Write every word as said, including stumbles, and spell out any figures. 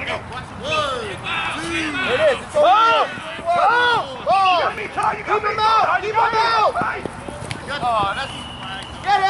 It is. It's over. Oh! Oh! You got me, Todd. You got Keep me. him out. Keep him out. Oh, that's... Get